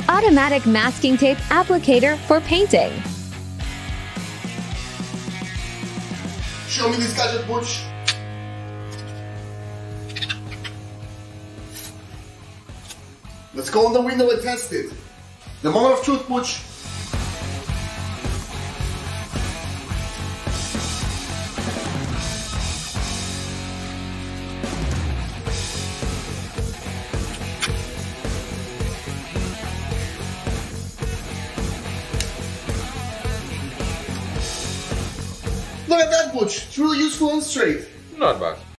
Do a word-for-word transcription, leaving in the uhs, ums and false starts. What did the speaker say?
Automatic masking tape applicator for painting. Show me this gadget, Butch. Let's go on the window and test it. The moment of truth, Butch. Look at that, Butch. It's really useful and straight. Not bad.